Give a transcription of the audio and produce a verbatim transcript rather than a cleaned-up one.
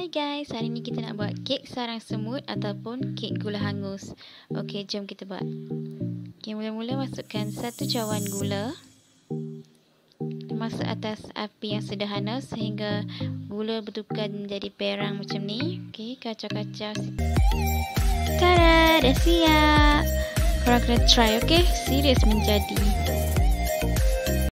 Hai guys, hari ni kita nak buat kek sarang semut ataupun kek gula hangus. Okey, jom kita buat. Okey, mula-mula masukkan satu cawan gula. Masak atas api yang sederhana sehingga gula bertukar menjadi perang macam ni. Okey, kacau-kacau. Tada, dah siap. Korang kena try, okey? Serius menjadi.